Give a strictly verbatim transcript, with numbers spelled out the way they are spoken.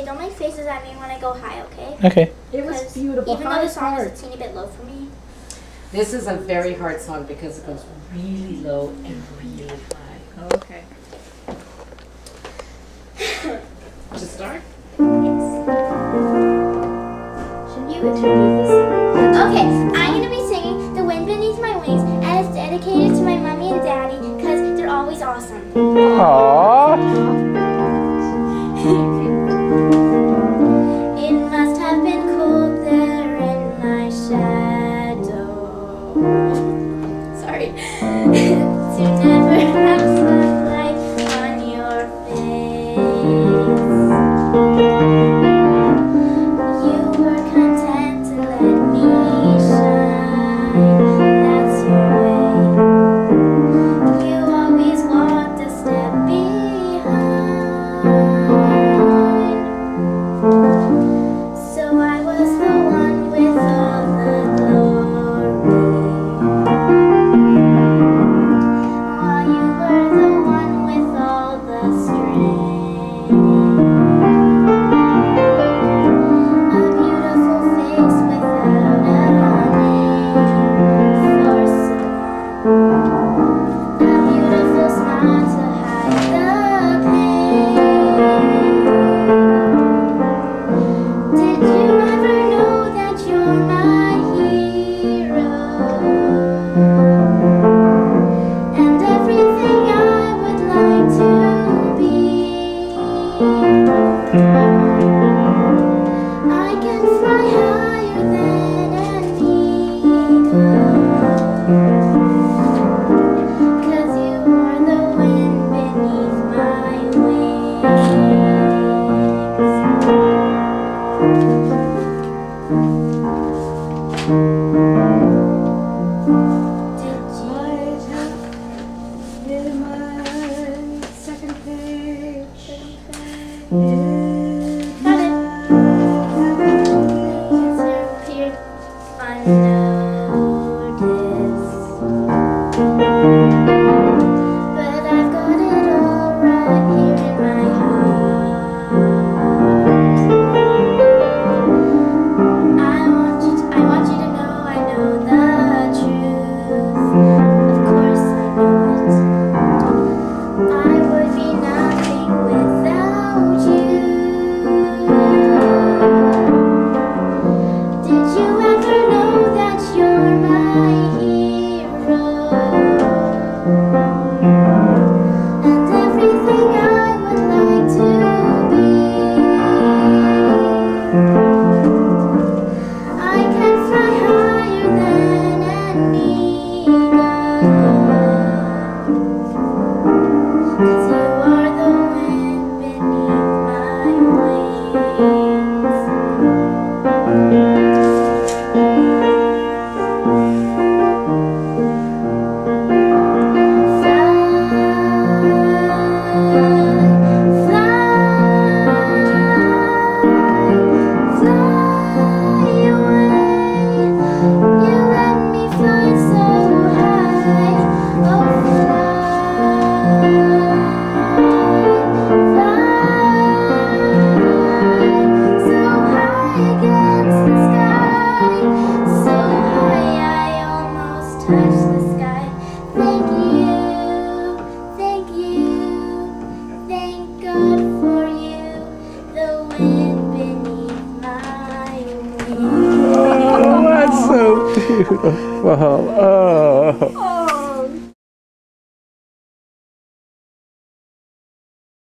don't make faces at me when I go high, okay? Okay. It was beautiful. Even though the song is a teeny bit low for me. This is a very hard song because it goes really low and really high. Okay. To start? Yes. Should you introduce this? Okay, I'm going to be singing The Wind Beneath My Wings, and it's dedicated to my mommy and daddy because they're always awesome. Aww. It must have been cold there in my shadow. Sorry. To never have sunlight on your face. You were content to let me shine. That's your way. You always walked a step behind. So I was the one with all the glory, while you were the one with all the strength. A beautiful face without a name for someone. A beautiful smile to hide the pain. Did you ever know that you're my hero? And everything I would like to be. I can fly higher than an eagle, 'cause you are the wind beneath my wings. Did you? In my second page. Got it. Answer appeared unnoticed. But I've got it all right here in my heart. I want you to, I want you to know I know the truth. Of course I know it. I would be nothing without you. Did you ever know that you're my hero? And everything I would like to be. I can fly higher than an eagle, 'cause you are the wind beneath my wings. Fly, fly, fly away. You let me fly so high. Oh, fly, fly, so high against the sky. So high I almost touch the sky. Thank you, thank you, thank God for you, the wind beneath my wings. Oh, that's so beautiful. Oh.